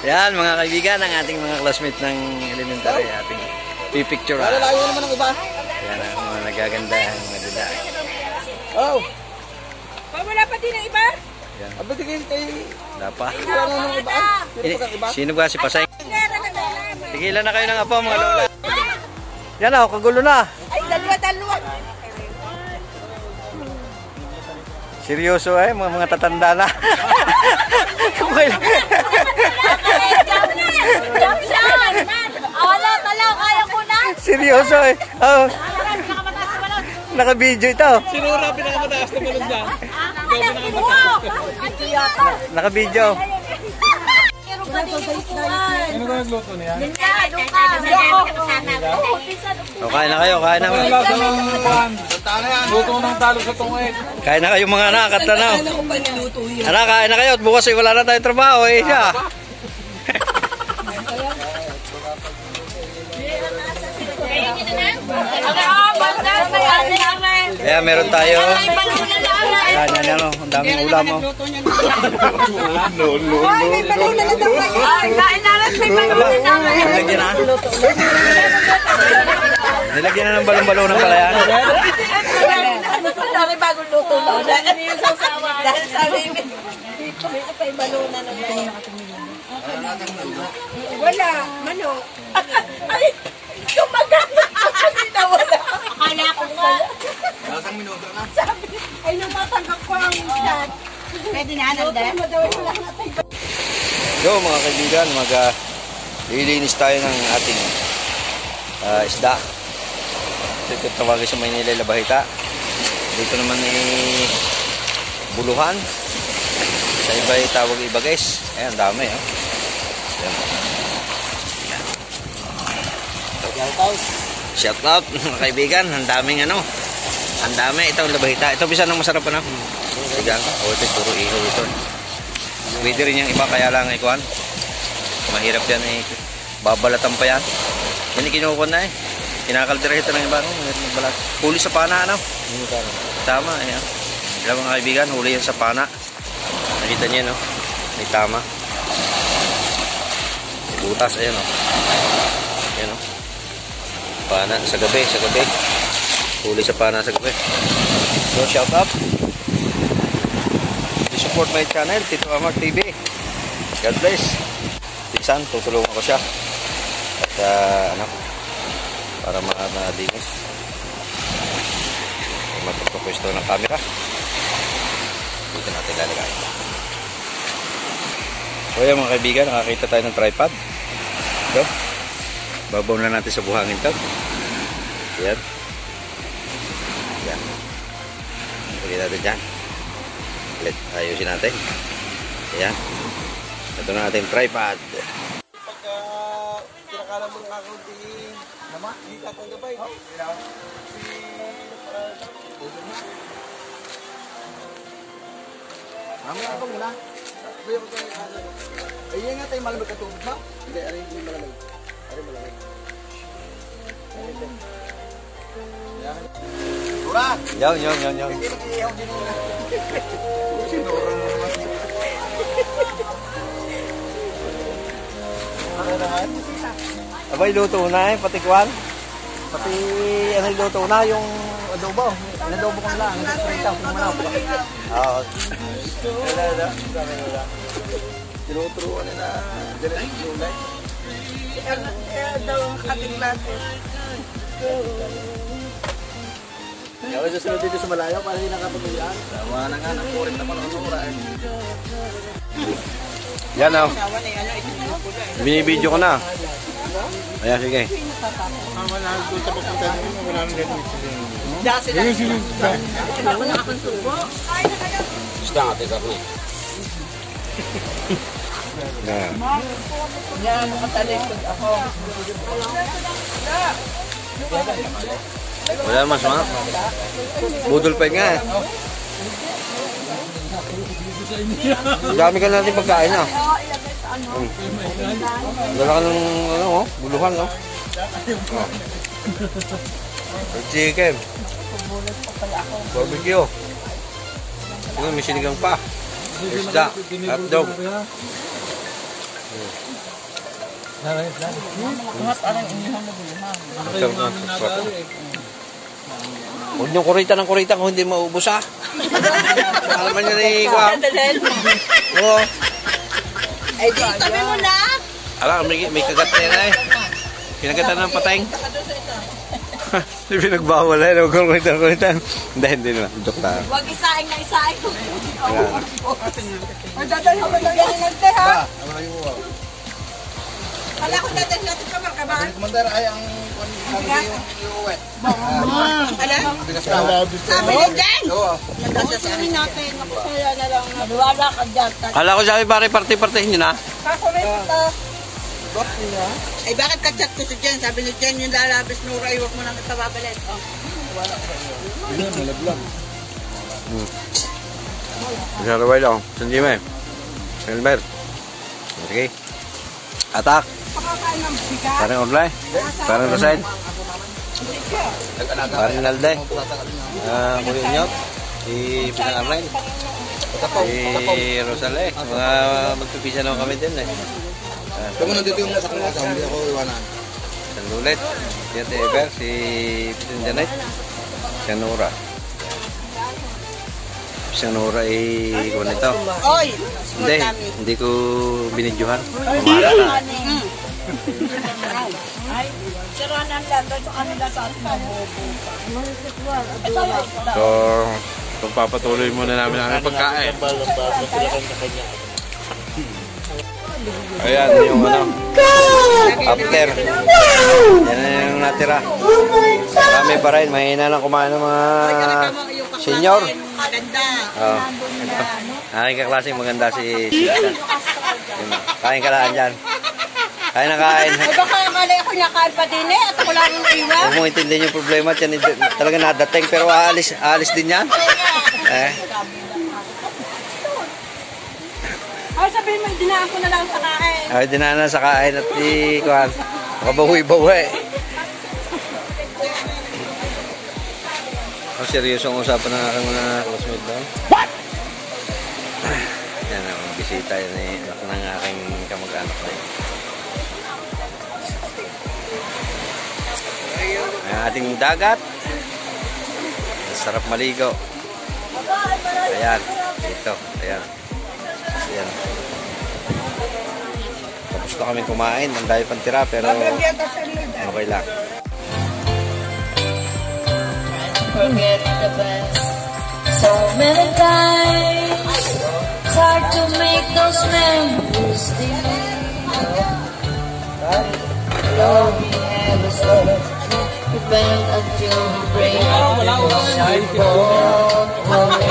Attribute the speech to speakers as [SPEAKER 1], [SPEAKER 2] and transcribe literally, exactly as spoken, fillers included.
[SPEAKER 1] Yan mga kaibigan, ang ating mga classmate ng elementary, ating pipicture.
[SPEAKER 2] Wala layo naman ang iba.
[SPEAKER 1] Yan ang mga nagaganda, mga dila.
[SPEAKER 2] Oh.
[SPEAKER 3] Wala pa din ang iba?
[SPEAKER 1] Yan.
[SPEAKER 2] Abot kay kay
[SPEAKER 1] Wala pa.
[SPEAKER 2] wala nang iba. Sino pa iba?
[SPEAKER 1] Sino ba si Pasay? Tigilan na kayo ng apo mga lola. Yan o, kagulo na.
[SPEAKER 3] Ay, dalawa, dalawa.
[SPEAKER 1] Seryoso eh, mga, mga tatanda na.
[SPEAKER 3] Jump shot! Wala, wala, kaya ko na.
[SPEAKER 1] Seryoso eh. Oh. Naka-video ito.
[SPEAKER 2] Sino ra pinakamataas na balon dyan?
[SPEAKER 1] Naka-video.
[SPEAKER 2] Sino ka nagluto niya?
[SPEAKER 1] O, kain na kayo, kain na.
[SPEAKER 2] Lasa ng pan. Luto ng talo sa tungit.
[SPEAKER 1] Kain na kayo mga anak at ano. Anak, kain na kayo at bukas ay wala na tayong trabaho eh siya. Kaya meron tayo. Yan, yan, yan. Ang daming ulam mo. No, no, no. Nilagyan na. Nilagyan na ng balon-balon ng pala yan.
[SPEAKER 3] Dami bagong luto na. Dahil sabi dito may balona na naman. Wala, manok. Ay, kumagana. Hindi na wala. Akala ko nga.
[SPEAKER 2] Lasang minuto na.
[SPEAKER 3] Sabi, ay namatanggap ko ang dad. Pwede na, nandan.
[SPEAKER 1] So mga kaibigan, mag-lilinis tayo ng ating uh, isda. Ito tawagin sa Maynila Labahita. Dito naman ay buluhan. Sa iba ay tawag iba guys. Ayan, dami eh. Ayan. Shout out mga kaibigan, ang daming ano. Ang dami, ito ang labahita. Ito bisa nang masarap na. Sigang, o ito puro ihaw ito. Pwede rin yung iba, kaya lang ikuan. Mahirap yan eh. Babalatan pa yan. Yan kinukon na eh. Kinakaldira ito ng iba. No? Huli sa pana ano? Tama eh. Ilang mga kaibigan, huli yan sa pana. Nakita niyo no? May tama. Butas, ayan o. Ayan o. Pana sa gabi, sa gabi. Huli sa pana sa gabi. So shout out. Support my channel, Tito Amar T V. God bless. Pinsan, tutulungan ko siya. At uh, ano, para ma-dinis. Matapapwesto ng camera. Dito natin lalagay. So yan mga kaibigan, nakakita tayo ng tripod. So, babaw na natin sa buhangin ito. Yan. Yan. Pagkita natin dyan. Ayusin natin. Ayan. Ito na natin tripod.
[SPEAKER 2] Pagka kinakala mo nakakunti nama, hindi ka kong gabay. Mamaya ako muna. Sabi ako tayo ano. Ay, yan nga tayo malamig katulog ba? Hindi, aray hindi malamig. Aray malamig. Dura!
[SPEAKER 1] Yon, yon, yon, yon.
[SPEAKER 2] Hindi nag-iihaw din mo. Sinura mo naman. Ano naman?
[SPEAKER 1] Abay, luto na eh, pati kwan. Pati ano yung luto na, yung adobo. Inadobo ko nila, ang nag-prita ko naman ako. Oo.
[SPEAKER 2] Wala na. Wala. Tinuturuan nila. Direct July.
[SPEAKER 3] Kaya daw ang ating natin.
[SPEAKER 2] Kaya susunod dito sa malayo para hindi nakapaguyaan. Tama na nga, nakurit naman ang sura eh.
[SPEAKER 1] Yan o. Binibidyo ko na. Ayan, sige.
[SPEAKER 2] Wala doon sa papunta nyo, wala nang ganun.
[SPEAKER 3] Dasi lang. Ako nakakonsubo.
[SPEAKER 2] Isda nga, tigar na eh.
[SPEAKER 1] Yan.
[SPEAKER 3] Yan, makatalikod ako.
[SPEAKER 1] Wala mas ma. Budol pa nga eh. Dami ka natin pagkain na. Hmm. Dala ka ng ano, oh, buluhan, no? Oh. Chicken. Barbecue. Ito, may sinigang pa. Isda. Hotdog. Sarap na, sarap. Huwag niyong kurita ng kurita kung hindi maubos ah. Alaman niya ni Kuya. Oo.
[SPEAKER 3] Ay, di, tabi mo na.
[SPEAKER 1] Alam, may, may kagat na yan eh. Pinagatan ng pateng. Hindi pinagbawal eh. Huwag kong kurita ng kurita. Hindi, hindi naman. Joke lang.
[SPEAKER 3] Huwag isaing na isaing. Ang dadal ko ba ganyan nagte ha? Kala ko dadal natin ka markabahan.
[SPEAKER 2] Commander ay ang iuwi.
[SPEAKER 3] Ala? Sabi ni Jen!
[SPEAKER 2] Oo.
[SPEAKER 3] Sabi natin, nakusaya na lang. Naliwala ka dyan.
[SPEAKER 1] Kala ko sabi pare parte-partehin nyo na.
[SPEAKER 3] Kakulit ito. Ay bakit ka-chat ko si Jen? Sabi ni Jen yung lalabis Nora, iwag mo nang itababalit. Oh.
[SPEAKER 2] Hindi, malaglag.
[SPEAKER 1] Hmm. Naraway lang. Sandi mo eh. Elmer. Okay. Atak.
[SPEAKER 3] Pakakain ng bigas.
[SPEAKER 1] Parang online. Parang Rosel. Parang Nalde. Ah, Kuya Nyot. Si Pinang Arlen. Si Rosale. Mga magpipisa naman kami din eh.
[SPEAKER 2] Kung nandito yung nasa klasa, hindi ako iwanan.
[SPEAKER 1] San Lulet. Si Ate Ever. Si Pitin Janet. Si Nora. Si Nora eh, kung ito.
[SPEAKER 3] Oy!
[SPEAKER 1] Hindi, hindi ko binidyohan. Kumara na.
[SPEAKER 3] Ay, siranan lang doon sa kanila sa ating mabubo.
[SPEAKER 1] So, kung papatuloy muna namin ang pagkain. Ayan, yung ano. After. Yan na yung natira. Marami pa rin. Mahina lang kumain ng mga senior.
[SPEAKER 3] Maganda.
[SPEAKER 1] Oh. Aking kaklaseng maganda si Sita. Kain ka lang dyan. Kain na kain.
[SPEAKER 3] Ay, baka mali ako nakain pa din eh. At ako lang ang iwan.
[SPEAKER 1] Huwag mo intindihin yung problema. Yan, talaga nadating pero aalis, aalis din yan. Eh.
[SPEAKER 3] Ay, sabihin mo, dinaan ko na lang sa kain.
[SPEAKER 1] Ay, dinaan na sa kain at di, kuhan, makabawi-bawi. Ang seryosong usapan ng aking mga classmate doon. What? Yan ang bisita yan eh, anak ng aking kamag-anak na yun. Ang ating dagat. Sarap maligo. Ayan, ito, ayan. Ayan. Tapos na kami kumain. Ang dahil pang tira pero okay lang.
[SPEAKER 4] Forget the best. So many times it's hard to make those memories still. Love we never saw. We bend until we break. We both